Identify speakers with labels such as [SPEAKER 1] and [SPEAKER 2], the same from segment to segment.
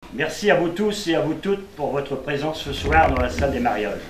[SPEAKER 1] Merci à vous tous et à vous toutes pour votre présence ce soir dans la salle des mariages.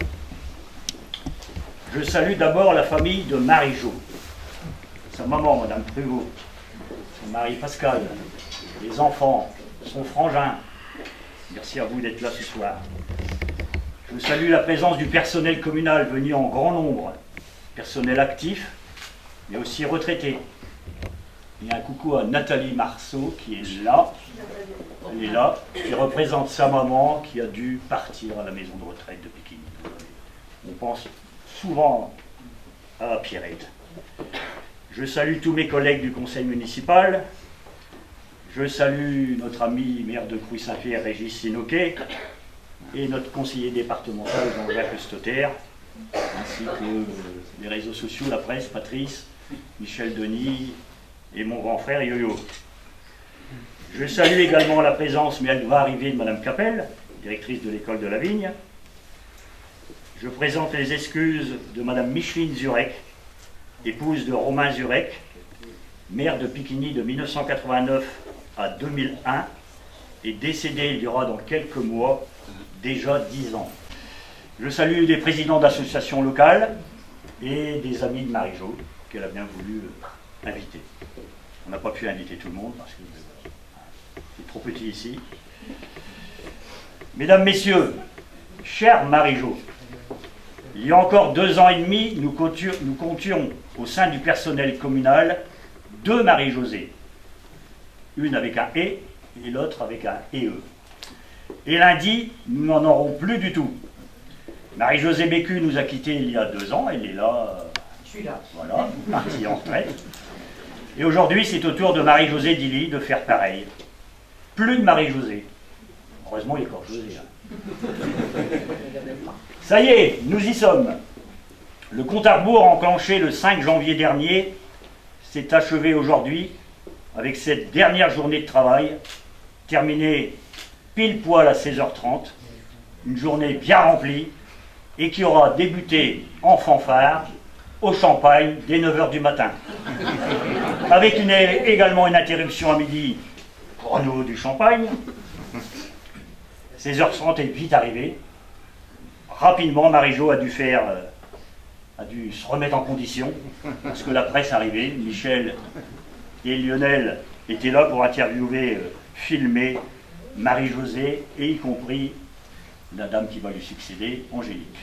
[SPEAKER 1] Je salue d'abord la famille de Marie-Jo, sa maman, Madame Pruvot, son mari Pascal, les enfants, son frangin. Merci à vous d'être là ce soir. Je salue la présence du personnel communal venu en grand nombre, personnel actif, mais aussi retraité. Et un coucou à Nathalie Marceau qui est là. Elle est là, qui représente sa maman qui a dû partir à la maison de retraite de Pékin. On pense souvent à Pierrette. Je salue tous mes collègues du conseil municipal. Je salue notre ami maire de Crouy-Saint-Pierre, Régis Sinoquet, et notre conseiller départemental, Jean-Jacques Stotter, ainsi que les réseaux sociaux, la presse, Patrice, Michel Denis et mon grand frère Yo-Yo. Je salue également la présence, mais elle va arriver, de Madame Capel, directrice de l'école de la Vigne. Je présente les excuses de Madame Micheline Zurek, épouse de Romain Zurek, maire de Piquigny de 1989 à 2001, et décédée il y aura dans quelques mois, déjà 10 ans. Je salue les présidents d'associations locales et des amis de Marie-Jo, qu'elle a bien voulu inviter. On n'a pas pu inviter tout le monde parce que c'est trop petit ici. Mesdames, Messieurs, chère Marie-Jo, il y a encore 2 ans et demi, nous comptions au sein du personnel communal 2 Marie-Josée. Une avec un « E » et l'autre avec un « EE ». Et lundi, nous n'en aurons plus du tout. Marie-Josée Bécu nous a quittés il y a 2 ans, elle est là.
[SPEAKER 2] Je suis là.
[SPEAKER 1] Voilà, partie en retraite. Et aujourd'hui, c'est au tour de Marie-Josée Dilly de faire pareil. Plus de Marie-Josée. Heureusement, il est encore José. Ça y est, nous y sommes. Le compte à rebours enclenché le 5 janvier dernier s'est achevé aujourd'hui avec cette dernière journée de travail, terminée pile poil à 16h30, une journée bien remplie et qui aura débuté en fanfare au champagne dès 9h du matin. Avec également une interruption à midi pour à nouveau du champagne. 16h30 est vite arrivé. Rapidement, Marie-Jo a dû se remettre en condition parce que la presse arrivait. Michel et Lionel étaient là pour interviewer, filmer Marie-Josée et y compris la dame qui va lui succéder, Angélique.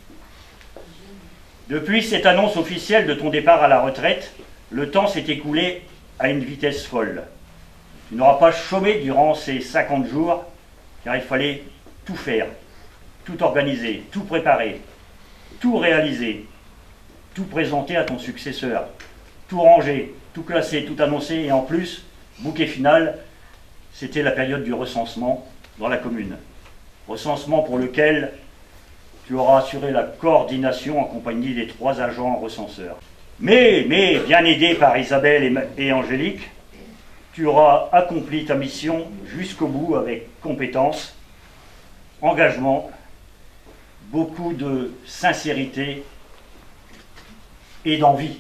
[SPEAKER 1] Depuis cette annonce officielle de ton départ à la retraite, le temps s'est écoulé à une vitesse folle. Tu n'auras pas chômé durant ces 50 jours, car il fallait tout faire, tout organiser, tout préparer, tout réaliser, tout présenter à ton successeur, tout ranger, tout classer, tout annoncer, et en plus, bouquet final, c'était la période du recensement dans la commune. Recensement pour lequel tu auras assuré la coordination en compagnie des 3 agents recenseurs. Mais bien aidé par Isabelle et Angélique, tu auras accompli ta mission jusqu'au bout avec compétence, engagement, beaucoup de sincérité et d'envie.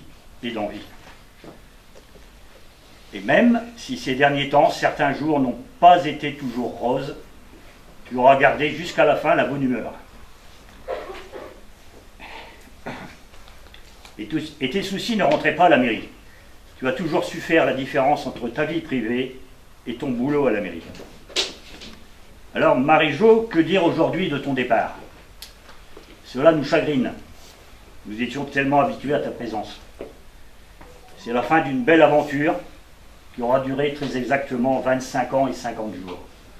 [SPEAKER 1] Et même si ces derniers temps, certains jours n'ont pas été toujours roses, tu auras gardé jusqu'à la fin la bonne humeur. Et tes soucis ne rentraient pas à la mairie. Tu as toujours su faire la différence entre ta vie privée et ton boulot à la mairie. Alors, Marie-Jo, que dire aujourd'hui de ton départ? Cela nous chagrine. Nous étions tellement habitués à ta présence. C'est la fin d'une belle aventure qui aura duré très exactement 25 ans et 50 jours.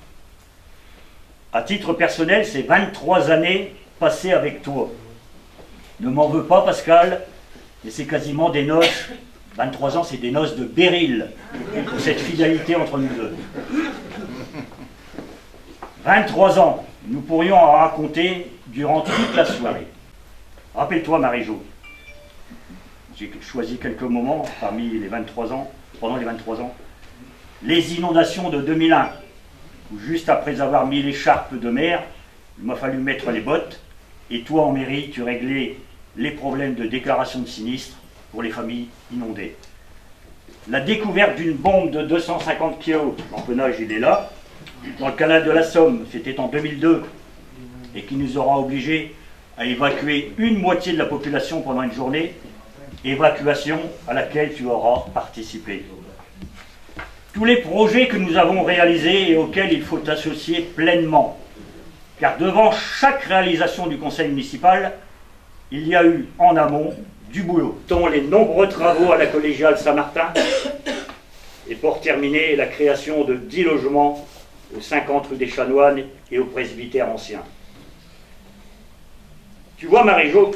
[SPEAKER 1] À titre personnel, c'est 23 années passées avec toi. Ne m'en veux pas, Pascal, mais c'est quasiment des noces. 23 ans, c'est des noces de béryl pour cette fidélité entre nous deux. 23 ans, nous pourrions en raconter durant toute la soirée. Rappelle-toi, Marie-Jo, j'ai choisi quelques moments parmi les 23 ans, pendant les 23 ans. Les inondations de 2001, où juste après avoir mis l'écharpe de mer, il m'a fallu mettre les bottes, et toi en mairie, tu réglais les problèmes de déclaration de sinistre pour les familles inondées. La découverte d'une bombe de 250 kg, l'empennage il est là, dans le canal de la Somme, c'était en 2002, et qui nous aura obligés à évacuer une moitié de la population pendant une journée, évacuation à laquelle tu auras participé. Tous les projets que nous avons réalisés et auxquels il faut t'associer pleinement, car devant chaque réalisation du conseil municipal, il y a eu en amont du boulot, dont les nombreux travaux à la collégiale Saint-Martin, et pour terminer, la création de 10 logements aux 50 rue des Chanoines et au presbytère ancien. Tu vois, Marie-Jo,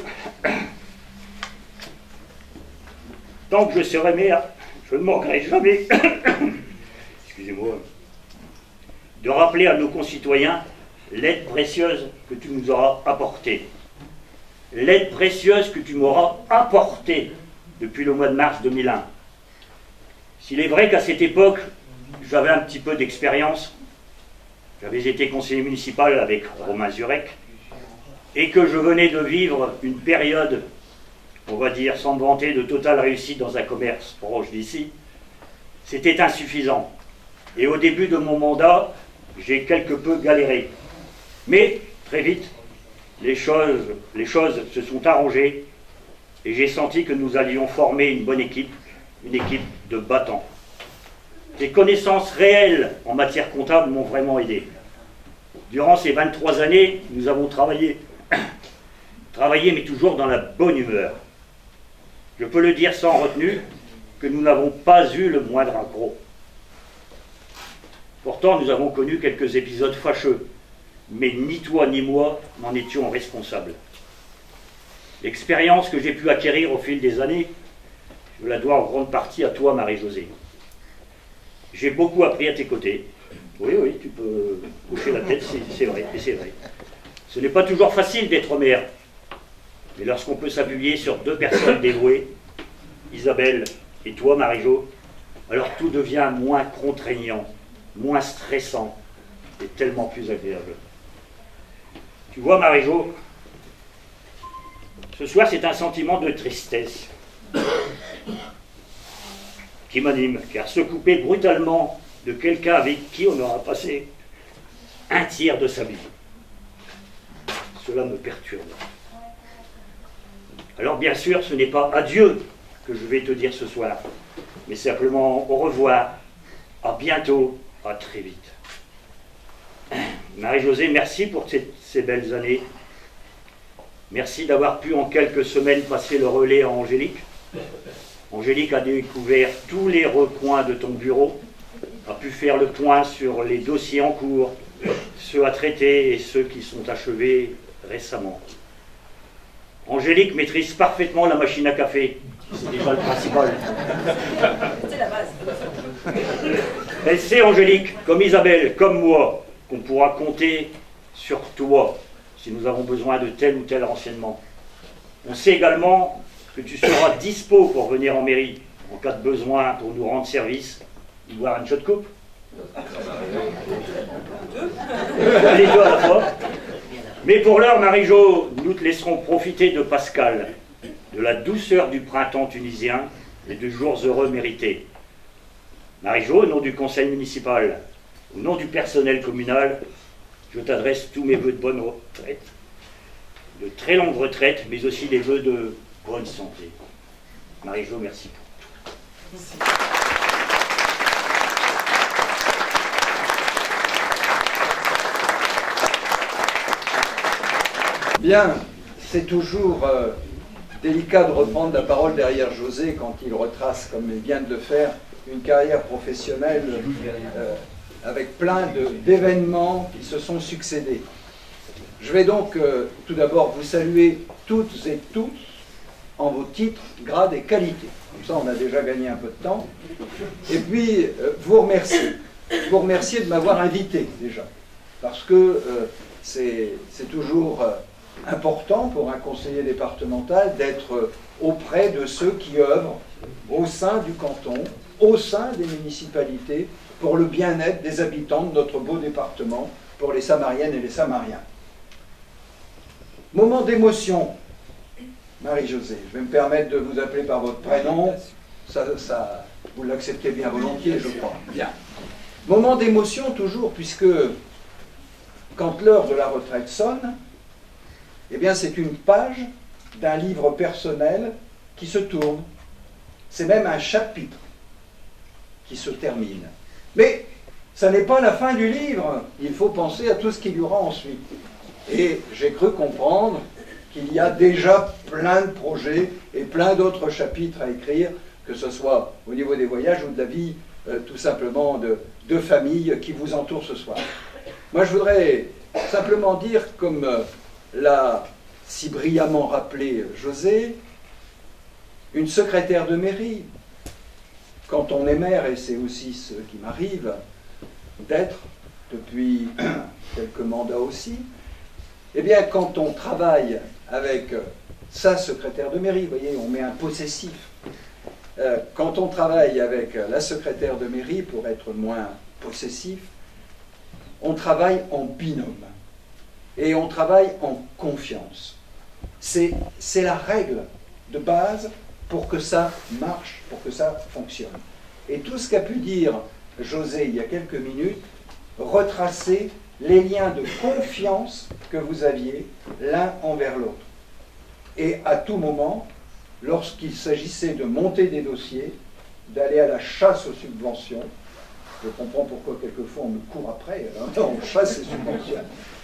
[SPEAKER 1] tant que je serai maire, je ne manquerai jamais, excusez-moi, de rappeler à nos concitoyens l'aide précieuse que tu nous auras apportée. L'aide précieuse que tu m'auras apportée depuis le mois de mars 2001. S'il est vrai qu'à cette époque, j'avais un petit peu d'expérience, j'avais été conseiller municipal avec Romain Zurek, et que je venais de vivre une période, on va dire, sans me vanter, de totale réussite dans un commerce proche d'ici, c'était insuffisant. Et au début de mon mandat, j'ai quelque peu galéré. Mais, très vite, les choses se sont arrangées, et j'ai senti que nous allions former une bonne équipe, une équipe de battants. Les connaissances réelles en matière comptable m'ont vraiment aidé. Durant ces 23 années, nous avons travaillé mais toujours dans la bonne humeur. Je peux le dire sans retenue, que nous n'avons pas eu le moindre accroc. Pourtant, nous avons connu quelques épisodes fâcheux, mais ni toi ni moi n'en étions responsables. L'expérience que j'ai pu acquérir au fil des années, je la dois en grande partie à toi, Marie-Josée. J'ai beaucoup appris à tes côtés. Oui, oui, tu peux coucher la tête, c'est vrai, et c'est vrai. Ce n'est pas toujours facile d'être maire, mais lorsqu'on peut s'appuyer sur deux personnes dévouées, Isabelle et toi, Marie-Jo, alors tout devient moins contraignant, moins stressant et tellement plus agréable. Tu vois, Marie-Jo, ce soir, c'est un sentiment de tristesse qui m'anime, car se couper brutalement de quelqu'un avec qui on aura passé un tiers de sa vie, cela me perturbe. Alors bien sûr, ce n'est pas adieu que je vais te dire ce soir, mais simplement au revoir, à bientôt, à très vite. Marie-Josée, merci pour ces belles années. Merci d'avoir pu en quelques semaines passer le relais à Angélique. Angélique a découvert tous les recoins de ton bureau, a pu faire le point sur les dossiers en cours, ceux à traiter et ceux qui sont achevés récemment. Angélique maîtrise parfaitement la machine à café, c'est déjà le principal.
[SPEAKER 2] C'est la base.
[SPEAKER 1] Elle sait, Angélique, comme Isabelle, comme moi, qu'on pourra compter sur toi si nous avons besoin de tel ou tel renseignement. On sait également que tu seras dispo pour venir en mairie en cas de besoin pour nous rendre service ou boire une shot de coupe. Les deux à la fois. Mais pour l'heure, Marie-Jo, nous te laisserons profiter de Pascal, de la douceur du printemps tunisien et de jours heureux mérités. Marie-Jo, au nom du conseil municipal, au nom du personnel communal, je t'adresse tous mes vœux de bonne retraite, de très longue retraite, mais aussi des vœux de bonne santé. Marie-Jo, merci pour tout. Merci.
[SPEAKER 3] Bien, c'est toujours délicat de reprendre la parole derrière José quand il retrace, comme il vient de le faire, une carrière professionnelle avec plein d'événements qui se sont succédés. Je vais donc tout d'abord vous saluer toutes et tous en vos titres, grades et qualités. Comme ça, on a déjà gagné un peu de temps. Et puis, vous remercier. Vous remercier de m'avoir invité déjà. Parce que c'est toujours important pour un conseiller départemental d'être auprès de ceux qui œuvrent au sein du canton, au sein des municipalités, pour le bien-être des habitants de notre beau département, pour les Samariennes et les Samariens. Moment d'émotion, Marie-Josée. Je vais me permettre de vous appeler par votre prénom. Ça, vous l'acceptez bien volontiers, je crois. Bien. Moment d'émotion toujours, puisque quand l'heure de la retraite sonne, eh bien c'est une page d'un livre personnel qui se tourne. C'est même un chapitre qui se termine. Mais ça n'est pas la fin du livre. Il faut penser à tout ce qu'il y aura ensuite. Et j'ai cru comprendre qu'il y a déjà plein de projets et plein d'autres chapitres à écrire, que ce soit au niveau des voyages ou de la vie, tout simplement, de famille qui vous entoure ce soir. Moi, je voudrais simplement dire, comme l'a si brillamment rappelé José, une secrétaire de mairie, quand on est maire, et c'est aussi ce qui m'arrive d'être depuis quelques mandats aussi, eh bien, quand on travaille avec sa secrétaire de mairie, vous voyez, on met un possessif. Quand on travaille avec la secrétaire de mairie, pour être moins possessif, on travaille en binôme. Et on travaille en confiance. C'est la règle de base pour que ça marche, pour que ça fonctionne. Et tout ce qu'a pu dire José il y a quelques minutes, retracer les liens de confiance que vous aviez l'un envers l'autre. Et à tout moment, lorsqu'il s'agissait de monter des dossiers, d'aller à la chasse aux subventions, je comprends pourquoi quelquefois on me court après, on chasse les subventions,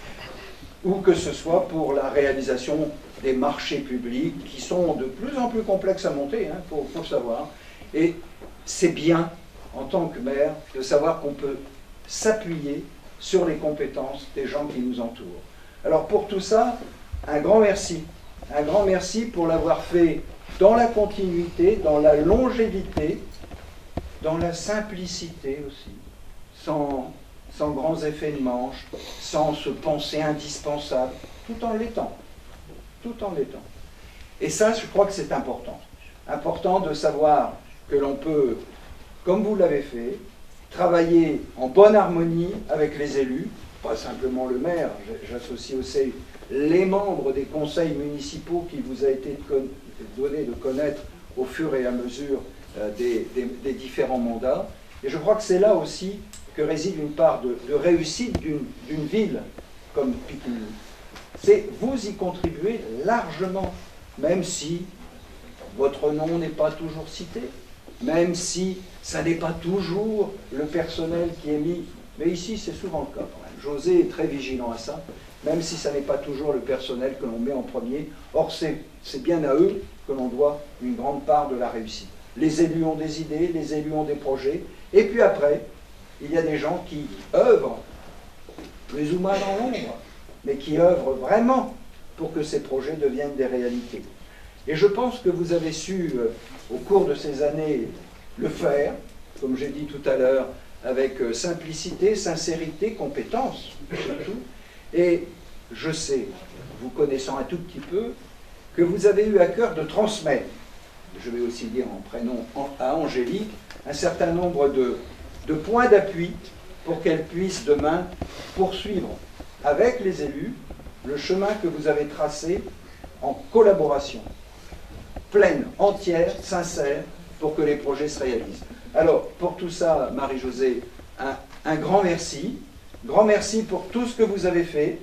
[SPEAKER 3] ou que ce soit pour la réalisation des marchés publics qui sont de plus en plus complexes à monter, faut le savoir. Et c'est bien, en tant que maire, de savoir qu'on peut s'appuyer sur les compétences des gens qui nous entourent. Alors pour tout ça, un grand merci. Un grand merci pour l'avoir fait dans la continuité, dans la longévité, dans la simplicité aussi, sans grands effets de manche, sans se penser indispensable, tout en l'étant. Tout en l'étant. Et ça, je crois que c'est important. Important de savoir que l'on peut, comme vous l'avez fait, travailler en bonne harmonie avec les élus, pas simplement le maire, j'associe aussi les membres des conseils municipaux qui vous a été donné de connaître au fur et à mesure des différents mandats. Et je crois que c'est là aussi que réside une part de réussite d'une ville comme Picpus. C'est vous y contribuez largement, même si votre nom n'est pas toujours cité, même si ça n'est pas toujours le personnel qui est mis, mais ici c'est souvent le cas quand même. José est très vigilant à ça, même si ça n'est pas toujours le personnel que l'on met en premier. Or c'est bien à eux que l'on doit une grande part de la réussite. Les élus ont des idées, les élus ont des projets, et puis après, il y a des gens qui œuvrent, plus ou moins dans l'ombre, mais qui œuvrent vraiment pour que ces projets deviennent des réalités. Et je pense que vous avez su, au cours de ces années, le faire, comme j'ai dit tout à l'heure, avec simplicité, sincérité, compétence, surtout. Et je sais, vous connaissant un tout petit peu, que vous avez eu à cœur de transmettre, je vais aussi dire en prénom à Angélique, un certain nombre de points d'appui pour qu'elle puisse demain poursuivre avec les élus le chemin que vous avez tracé en collaboration pleine, entière, sincère, pour que les projets se réalisent. Alors, pour tout ça, Marie-Josée, un grand merci. Grand merci pour tout ce que vous avez fait.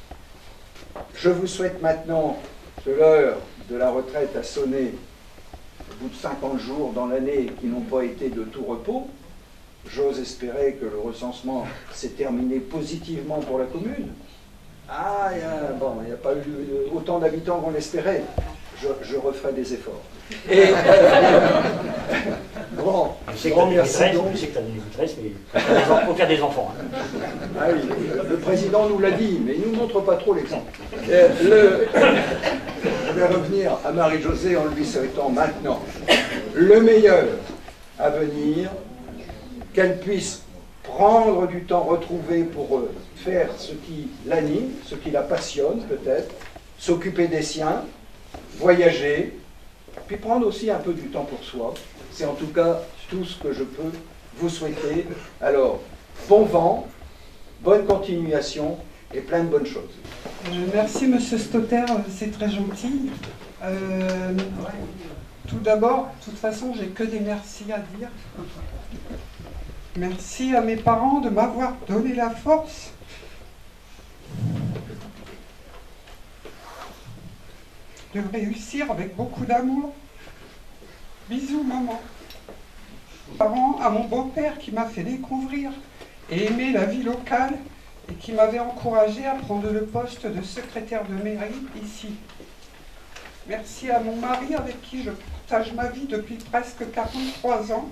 [SPEAKER 3] Je vous souhaite maintenant que l'heure de la retraite a sonné au bout de 50 jours dans l'année qui n'ont pas été de tout repos. J'ose espérer que le recensement s'est terminé positivement pour la commune. Ah, il n'y a pas eu autant d'habitants qu'on l'espérait. Je referai des efforts. Et grand merci donc.
[SPEAKER 1] Je sais que tu as des maîtresses, mais aucun des enfants.
[SPEAKER 3] Ah oui, le président nous l'a dit, mais il ne nous montre pas trop l'exemple. Je vais revenir à Marie-Josée en lui souhaitant maintenant le meilleur à venir, qu'elle puisse prendre du temps retrouvé pour faire ce qui l'anime, ce qui la passionne peut-être, s'occuper des siens, voyager, puis prendre aussi un peu du temps pour soi. C'est en tout cas tout ce que je peux vous souhaiter. Alors, bon vent, bonne continuation et plein de bonnes choses.
[SPEAKER 4] Merci Monsieur Stotter, c'est très gentil. Tout d'abord, de toute façon, j'ai que des merci à dire. Merci à mes parents de m'avoir donné la force de réussir avec beaucoup d'amour. Bisous, maman. Parents, à mon beau-père qui m'a fait découvrir et aimer la vie locale et qui m'avait encouragé à prendre le poste de secrétaire de mairie ici. Merci à mon mari avec qui je partage ma vie depuis presque 43 ans.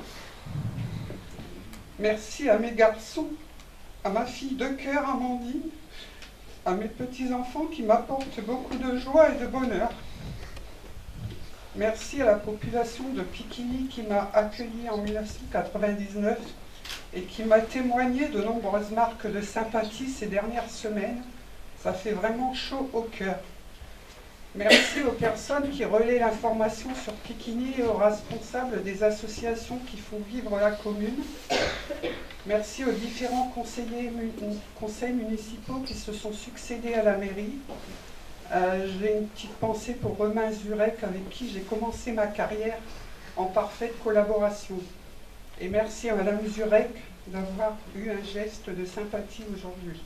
[SPEAKER 4] Merci à mes garçons, à ma fille de cœur Amandine, à mes petits-enfants qui m'apportent beaucoup de joie et de bonheur. Merci à la population de Piquigny qui m'a accueilli en 1999 et qui m'a témoigné de nombreuses marques de sympathie ces dernières semaines. Ça fait vraiment chaud au cœur. Merci aux personnes qui relaient l'information sur Piquigny et aux responsables des associations qui font vivre la commune. Merci aux différents conseils municipaux qui se sont succédés à la mairie. J'ai une petite pensée pour Romain Zurek avec qui j'ai commencé ma carrière en parfaite collaboration. Et merci à Madame Zurek d'avoir eu un geste de sympathie aujourd'hui.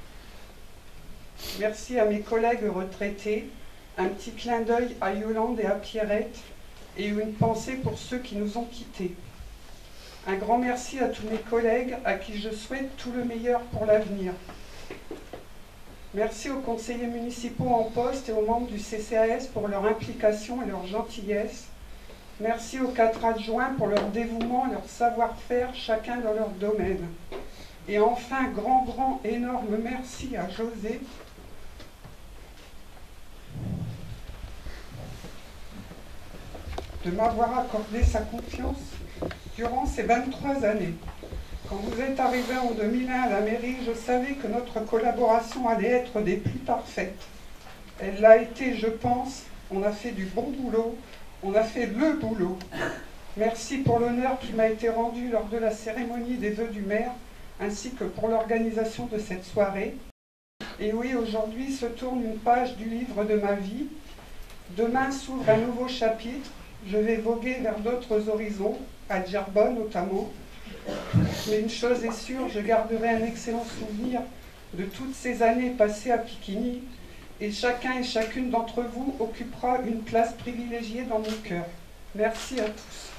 [SPEAKER 4] Merci à mes collègues retraités. Un petit clin d'œil à Yolande et à Pierrette et une pensée pour ceux qui nous ont quittés. Un grand merci à tous mes collègues à qui je souhaite tout le meilleur pour l'avenir. Merci aux conseillers municipaux en poste et aux membres du CCAS pour leur implication et leur gentillesse. Merci aux 4 adjoints pour leur dévouement et leur savoir-faire, chacun dans leur domaine. Et enfin, grand, énorme merci à José, de m'avoir accordé sa confiance durant ces 23 années. Quand vous êtes arrivé en 2001 à la mairie, je savais que notre collaboration allait être des plus parfaites. Elle l'a été, je pense. On a fait du bon boulot, on a fait le boulot. Merci pour l'honneur qui m'a été rendu lors de la cérémonie des vœux du maire, ainsi que pour l'organisation de cette soirée. Et oui, aujourd'hui se tourne une page du livre de ma vie. Demain s'ouvre un nouveau chapitre. Je vais voguer vers d'autres horizons, à Djerbonne notamment. Mais une chose est sûre, je garderai un excellent souvenir de toutes ces années passées à Piquigny, et chacun et chacune d'entre vous occupera une place privilégiée dans mon cœur. Merci à tous.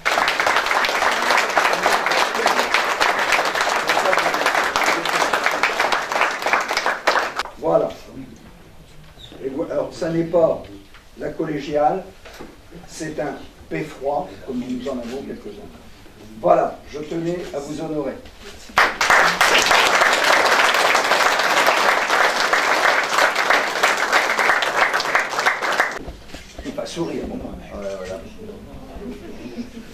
[SPEAKER 3] Voilà. Et alors, ça n'est pas la collégiale, c'est un beffroi, comme nous en avons quelques-uns. Voilà, je tenais à vous honorer. Pas sourire, bon. Voilà.